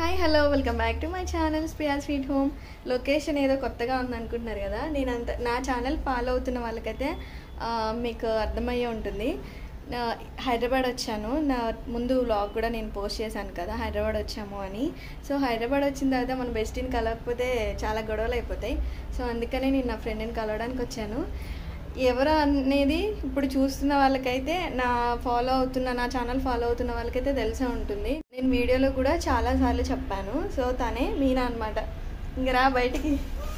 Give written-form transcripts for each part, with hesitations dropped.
Hi hello welcome back to my channel Priya sweet home. Location ఏదో కొత్తగా ఉందనుకుంటున్నారు కదా. నా ఛానల్ ఫాలో అవుతున్న వాళ్ళకైతే మీకు అర్థమయ్యే ఉంటుంది. హైదరాబాద్ వచ్చాను. నా ముందు వ్లాగ్ కూడా నేను పోస్ట్ చేశాను కదా హైదరాబాద్ వచ్చాము అని. సో హైదరాబాద్ వచ్చిన తర్వాత మన బెస్టీని కలవకపోతే చాలా గొడవలు అయిపోతాయి. సో అందుకనే నేను నా ఫ్రెండ్ని కలవడానికి వచ్చాను. ఎవరు అనేది ఇప్పుడు చూస్తున్న వాళ్ళకైతే నా ఛానల్ ఫాలో అవుతున్న వాళ్ళకైతే తెలిసే ఉంటుంది. నేను వీడియోలో కూడా చాలాసార్లు చెప్పాను. సో తనే మీనా అనమాట. ఇంక రా బయటికి.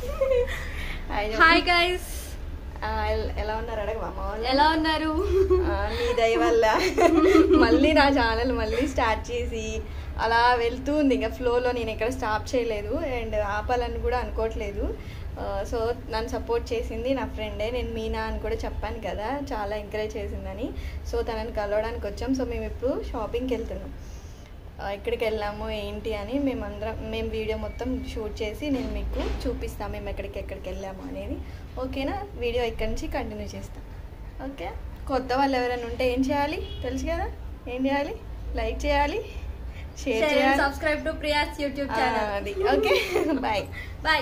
హాయ్ గైస్, ఎలా ఉన్నారు అడగ మామ వాళ్ళు ఎలా ఉన్నారు? నీ దయ వల్ల మళ్ళీ నా ఛానల్ మళ్ళీ స్టార్ట్ చేసి అలా వెళ్తూ ఉంది. ఇంకా ఫ్లోలో నేను ఎక్కడ స్టాప్ చేయలేదు అండ్ ఆపాలని కూడా అనుకోవట్లేదు. సో నన్ను సపోర్ట్ చేసింది నా ఫ్రెండే. నేను మీనా అని కూడా చెప్పాను కదా, చాలా ఎంకరేజ్ చేసిందని. సో తనని కలవడానికి వచ్చాం. సో మేము ఇప్పుడు షాపింగ్కి వెళ్తున్నాం. ఎక్కడికి వెళ్ళాము ఏంటి అని మేము వీడియో మొత్తం షూట్ చేసి నేను మీకు చూపిస్తాను మేము ఎక్కడికి వెళ్ళాము అనేది. ఓకేనా? వీడియో ఇక్కడి నుంచి కంటిన్యూ చేస్తాం. ఓకే, కొత్త వాళ్ళు ఎవరైనా ఉంటే ఏం చేయాలి తెలుసు కదా. ఏం చేయాలి? లైక్ చేయాలి, షేర్ చేయాలి, subscribe to Priya's YouTube channel. అది ఓకే. Bye bye.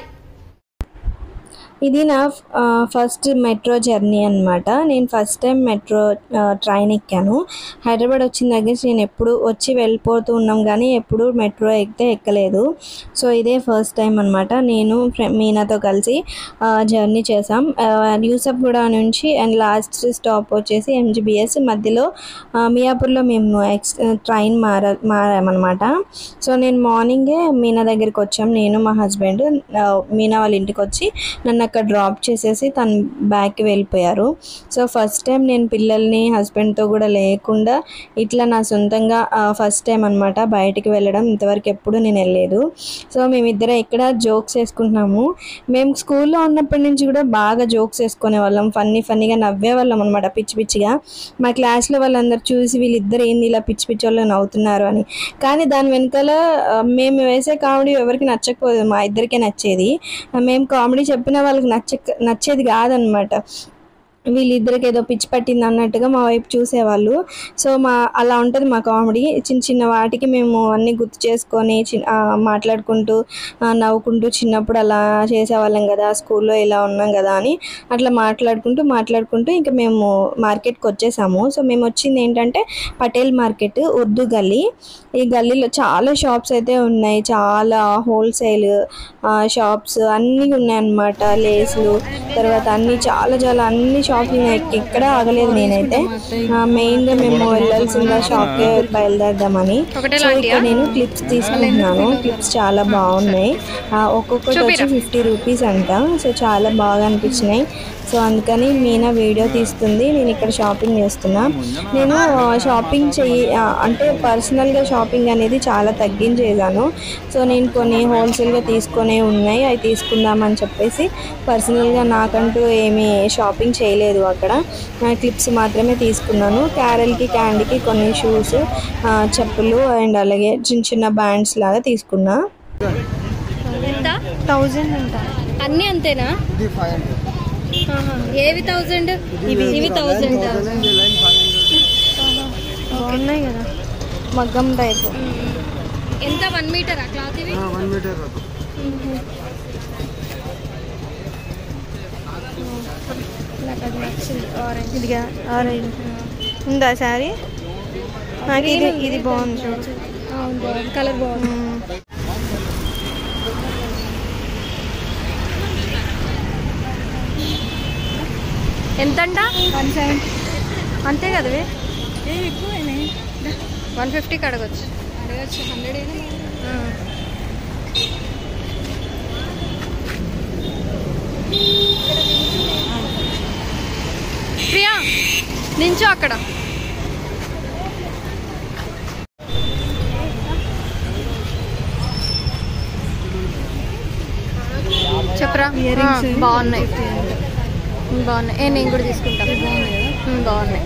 ఇది నా ఫస్ట్ మెట్రో జర్నీ అనమాట. నేను ఫస్ట్ టైం మెట్రో ట్రైన్ ఎక్కాను. హైదరాబాద్ వచ్చిన దగ్గర నుంచి నేను ఎప్పుడు వచ్చి వెళ్ళిపోతూ ఉన్నాం కానీ ఎప్పుడు మెట్రో ఎక్కలేదు. సో ఇదే ఫస్ట్ టైం అనమాట. నేను మీనాతో కలిసి జర్నీ చేసాం. యూసఫ్గూడ నుంచి అండ్ లాస్ట్ స్టాప్ వచ్చేసి MGBS. మధ్యలో మియాపూర్లో మేము ట్రైన్ మారామన్నమాట. సో నేను మార్నింగే మీనా దగ్గరికి వచ్చాం. నేను మా హస్బెండ్ మీనా వాళ్ళ ఇంటికి వచ్చి నన్ను అక్కడ డ్రాప్ చేసేసి తను బ్యాక్కి వెళ్ళిపోయారు. సో ఫస్ట్ టైం నేను పిల్లల్ని హస్బెండ్తో కూడా లేకుండా ఇట్లా నా సొంతంగా ఫస్ట్ టైం అనమాట బయటికి వెళ్ళడం. ఇంతవరకు ఎప్పుడు నేను వెళ్ళలేదు. సో మేమిద్దరం ఇక్కడ జోక్స్ వేసుకుంటున్నాము. మేము స్కూల్లో ఉన్నప్పటి నుంచి కూడా బాగా జోక్స్ వేసుకునే వాళ్ళం. ఫన్నీగా నవ్వేవాళ్ళం అనమాట, పిచ్చిగా. మా క్లాస్లో వాళ్ళందరూ చూసి వీళ్ళిద్దరు ఏంది ఇలా పిచ్చి వాళ్ళు నవ్వుతున్నారు అని. కానీ దాని వెనకాల మేము వేసే కామెడీ ఎవరికి నచ్చకపోదు, మా ఇద్దరికే నచ్చేది. మేము కామెడీ చెప్పిన వాళ్ళకి నచ్చేది కాదనమాట. వీళ్ళిద్దరికి ఏదో పిచ్చి పట్టింది అన్నట్టుగా మా వైపు చూసేవాళ్ళు. సో అలా ఉంటుంది మా కామెడీ. చిన్న వాటికి మేము అన్నీ గుర్తు చేసుకొని మాట్లాడుకుంటూ నవ్వుకుంటూ చిన్నప్పుడు అలా చేసేవాళ్ళం కదా, స్కూల్లో ఇలా ఉన్నాం కదా అని అట్లా మాట్లాడుకుంటూ ఇంకా మేము మార్కెట్కి వచ్చేసాము. సో మేము వచ్చింది ఏంటంటే పటేల్ మార్కెట్, ఉర్దూ గల్లీ. ఈ గల్లీలో చాలా షాప్స్ అయితే ఉన్నాయి, చాలా హోల్సేల్ షాప్స్ అన్నీ ఉన్నాయన్నమాట. లేస్లు తర్వాత అన్ని షాపింగ్ ఎక్కడ ఆగలేదు నేనైతే. మెయిన్గా మేము వెళ్ళాల్సిందా షాప్కే బయలుదేరదామని. సో ఇక్కడ నేను క్లిప్స్ తీసుకుంటున్నాను. క్లిప్స్ చాలా బాగున్నాయి. ఒక్కొక్కటి వచ్చి 50 రూపీస్ అంట. సో చాలా బాగా అనిపించినాయి. సో అందుకని మీనా వీడియో తీస్తుంది, నేను ఇక్కడ షాపింగ్ చేస్తున్నా. నేను షాపింగ్ అంటే పర్సనల్గా షాపింగ్ అనేది చాలా తగ్గించేసాను. సో నేను కొన్ని హోల్సేల్గా తీసుకునే ఉన్నాయి, అవి తీసుకుందామని చెప్పేసి పర్సనల్గా నాకంటూ ఏమీ షాపింగ్ చేయలేదు. అక్కడ క్లిప్స్ మాత్రమే తీసుకున్నాను. క్యారెల్కి క్యాండీకి కొన్ని షూస్, చెప్పులు అండ్ అలాగే చిన్న బ్యాండ్స్ లాగా తీసుకున్నా. ఎంత? 1000 అంట. అన్నీ అంతేనా? ఏవి 1000? ఇవి 1000. బాగున్నాయి కదా, మగ్గం టైపు. ఎంత? 1 మీటర్ క్లాత్? ఇవి 1 మీటర్. నాకు అది నచ్చింది. ఇదిగా ఆరెంజ్ ఉందా శారీ? నాకు ఇది బాగుంది చూడు. బాగుంది, కలర్ బాగుంది. ఎంతంట? 170. అంతే కదవే, ఎక్కువైనా 150కి అడగచ్చు. 100 ప్రియా నించో అక్కడ. చెప్పరా? బాగున్నాయి. నేను కూడా తీసుకుంటాను. బాగున్నాయి.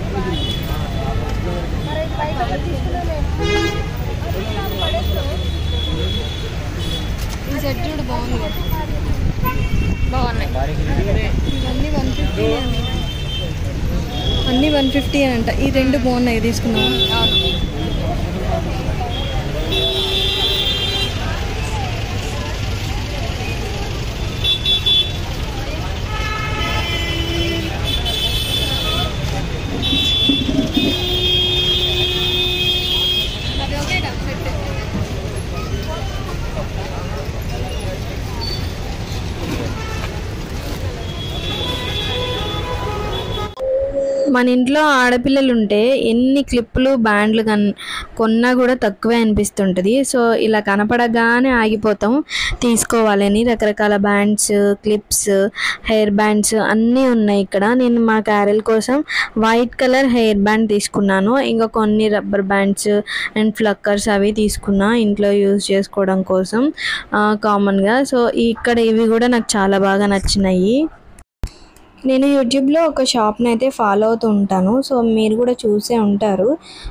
ఈ సెట్ చూడు, బాగుంది కదా. బాగున్నాయి. అన్నీ 150 అని అంట. ఈ రెండు బాగున్నాయి, తీసుకున్నాం. అవును. మన ఇంట్లో ఆడపిల్లలు ఉంటే ఎన్ని క్లిప్పులు బ్యాండ్లు కొన్నా కూడా తక్కువే అనిపిస్తుంటుంది. సో ఇలా కనపడగానే ఆగిపోతాం తీసుకోవాలని. రకరకాల బ్యాండ్స్, క్లిప్స్, హెయిర్ బ్యాండ్స్ అన్నీ ఉన్నాయి ఇక్కడ. నేను మా క్యారెల్ కోసం వైట్ కలర్ హెయిర్ బ్యాండ్ తీసుకున్నాను. ఇంకా కొన్ని రబ్బర్ బ్యాండ్స్ అండ్ ఫ్లక్కర్స్ అవి తీసుకున్నా ఇంట్లో యూజ్ చేసుకోవడం కోసం కామన్గా. సో ఇక్కడ ఇవి కూడా నాకు చాలా బాగా నచ్చినాయి. నేను యూట్యూబ్లో ఒక షాప్ని అయితే ఫాలో అవుతూ ఉంటాను. సో మీరు కూడా చూసే ఉంటారు,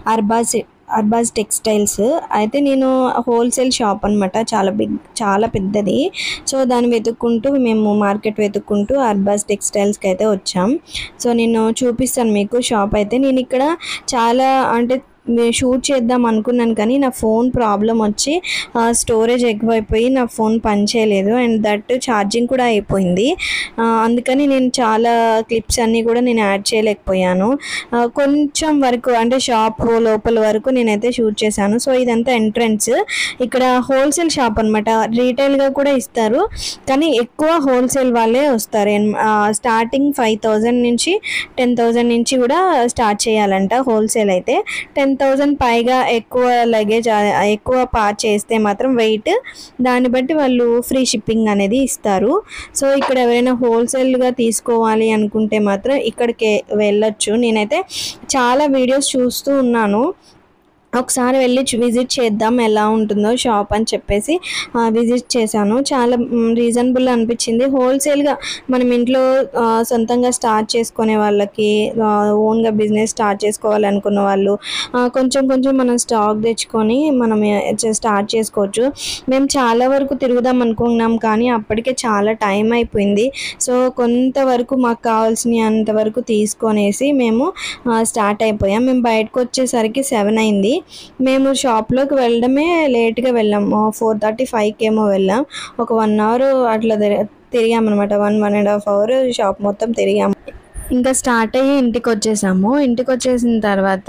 అర్బాజ్ టెక్స్టైల్స్. అయితే నేను హోల్సేల్ షాప్ అనమాట, చాలా పెద్దది. సో దాన్ని వెతుక్కుంటూ మేము మార్కెట్ వెతుక్కుంటూ అర్బాజ్ టెక్స్టైల్స్కి అయితే వచ్చాం. సో నేను చూపిస్తాను మీకు షాప్ అయితే. నేను ఇక్కడ చాలా అంటే షూట్ చేద్దాం అనుకున్నాను కానీ నా ఫోన్ ప్రాబ్లం వచ్చి స్టోరేజ్ ఎక్కువైపోయి నా ఫోన్ పనిచేయలేదు. అండ్ దట్ ఛార్జింగ్ కూడా అయిపోయింది. అందుకని నేను చాలా క్లిప్స్ అన్నీ కూడా నేను యాడ్ చేయలేకపోయాను. కొంచెం వరకు అంటే షాప్ లోపల వరకు నేనైతే షూట్ చేశాను. సో ఇదంతా ఎంట్రన్స్. ఇక్కడ హోల్సేల్ షాప్ అనమాట, రీటైల్గా కూడా ఇస్తారు కానీ ఎక్కువ హోల్సేల్ వాళ్ళే వస్తారు. స్టార్టింగ్ 5,000 నుంచి 10,000 నుంచి కూడా స్టార్ట్ చేయాలంట హోల్సేల్ అయితే. 10,000 పైగా ఎక్కువ లగేజ్ ఎక్కువ పార్ట్ చేస్తే మాత్రం వెయిట్ దాన్ని బట్టి వాళ్ళు ఫ్రీ షిప్పింగ్ అనేది ఇస్తారు. సో ఇక్కడ ఎవరైనా హోల్సేల్గా తీసుకోవాలి అనుకుంటే మాత్రం ఇక్కడికి వెళ్ళొచ్చు. నేనైతే చాలా వీడియోస్ చూస్తూ ఉన్నాను, ఒకసారి వెళ్ళి విజిట్ చేద్దాం ఎలా ఉంటుందో షాప్ అని చెప్పేసి విజిట్ చేశాను. చాలా రీజనబుల్ అనిపించింది. హోల్సేల్గా మనం ఇంట్లో సొంతంగా స్టార్ట్ చేసుకునే వాళ్ళకి, ఓన్గా బిజినెస్ స్టార్ట్ చేసుకోవాలనుకున్న వాళ్ళు కొంచెం మనం స్టాక్ తెచ్చుకొని మనం స్టార్ట్ చేసుకోవచ్చు. మేము చాలా వరకు తిరుగుదాం అనుకున్నాం కానీ అప్పటికే చాలా టైం అయిపోయింది. సో కొంతవరకు మాకు కావాల్సిన అంతవరకు తీసుకొనేసి మేము స్టార్ట్ అయిపోయాం. మేము బయటకు వచ్చేసరికి 7 అయింది. మేము షాప్లోకి వెళ్ళడమే లేట్గా వెళ్ళాం, 4:35 ఏమో వెళ్ళాం. ఒక 1 అవర్ అట్లా తిరిగామన్నమాట. 1.5 అవర్ షాప్ మొత్తం తిరిగాము. ఇంకా స్టార్ట్ అయ్యి ఇంటికి వచ్చేసాము. ఇంటికి వచ్చేసిన తర్వాత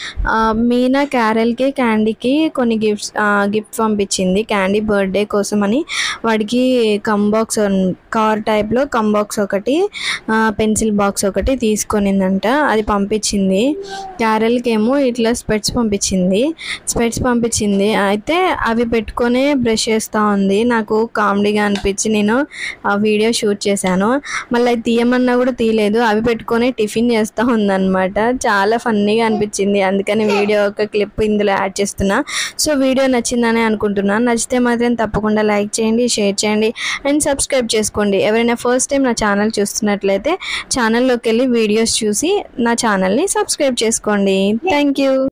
మీనా క్యారెల్కి, క్యాండీకి కొన్ని గిఫ్ట్ పంపించింది. క్యాండీ బర్త్డే కోసం అని వాడికి కంబాక్స్, కార్ టైప్లో కంబాక్స్ ఒకటి, పెన్సిల్ బాక్స్ ఒకటి తీసుకొనిందంట, అది పంపించింది. క్యారెల్కి ఏమో ఇట్లా స్పెట్స్ పంపించింది. అయితే అవి పెట్టుకొనే బ్రష్ చేస్తూ ఉంది. నాకు కామెడీగా అనిపించి నేను ఆ వీడియో షూట్ చేశాను. మళ్ళీ అది తీయమన్నా కూడా తీయలేదు, అవి పెట్టుకొని టిఫిన్ చేస్తూ ఉందన్నమాట. చాలా ఫన్నీగా అనిపించింది, అందుకని వీడియో ఒక క్లిప్ ఇందులో యాడ్ చేస్తున్నా. సో వీడియో నచ్చిందని అనుకుంటున్నాను. నచ్చితే మాత్రం తప్పకుండా లైక్ చేయండి, షేర్ చేయండి అండ్ సబ్స్క్రైబ్ చేసుకోండి. ఎవరైనా ఫస్ట్ టైం నా ఛానల్ చూస్తున్నట్లయితే ఛానల్లోకి వెళ్ళి వీడియోస్ చూసి నా ఛానల్ని సబ్స్క్రైబ్ చేసుకోండి. Thank you.